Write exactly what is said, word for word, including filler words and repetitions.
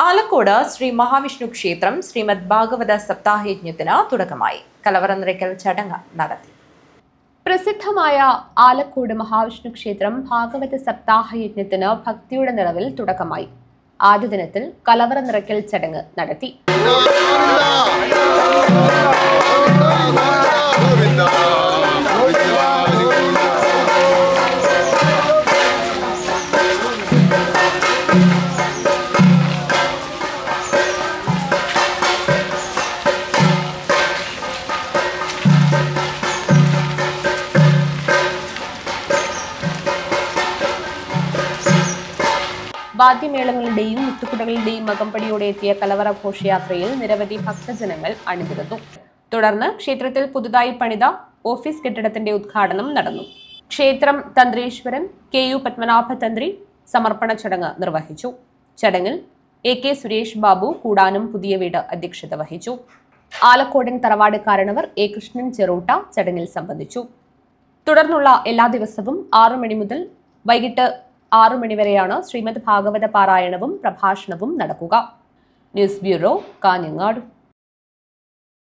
ആലക്കോട് ശ്രീ മഹാവിഷ്ണു ക്ഷേത്രം ശ്രീമദ് ഭാഗവത സപ്താഹയജ്ഞത്തിന് തുടക്കമായി. കലവറ നിറയ്ക്കൽ ചടങ്ങ് നടത്തി. പ്രസിദ്ധമായ ആലക്കോട് മഹാവിഷ്ണു ക്ഷേത്രം ഭാഗവത സപ്താഹയജ്ഞത്തിന് ഭക്തിയുടെ നിറവിൽ തുടക്കമായി. ആദ്യ ദിനത്തിൽ കലവറ നിറയ്ക്കൽ ചടങ്ങ് നടത്തി. വാദ്യമേളങ്ങളുടെയും മുത്തുകുടകളുടെയും അകമ്പടിയോടെ എത്തിയ കലവറ ഘോഷയാത്രയിൽ നിരവധി ഭക്തജനങ്ങൾ അണിനിരന്നു. തുടർന്ന് ക്ഷേത്രത്തിൽ പുതുതായി പണിത ഓഫീസ് കെട്ടിടത്തിന്റെ ഉദ്ഘാടനം നടന്നു. ക്ഷേത്രം തന്ത്രീശ്വരൻ കെ യു പത്മനാഭ തന്ത്രി സമർപ്പണ ചടങ്ങ് നിർവഹിച്ചു. ചടങ്ങിൽ എ കെ സുരേഷ് ബാബു കൂടാനും പുതിയ വീട് അധ്യക്ഷത വഹിച്ചു. ആലക്കോടൻ തറവാട് കാരണവർ എ കൃഷ്ണൻ ചെറൂട്ട ചടങ്ങിൽ സംബന്ധിച്ചു. തുടർന്നുള്ള എല്ലാ ദിവസവും ആറു മണി മുതൽ വൈകിട്ട് ആറു മണിവരെയാണ് ശ്രീമദ് ഭാഗവത പാരായണവും പ്രഭാഷണവും നടക്കുക. News bureau, Kanhangad.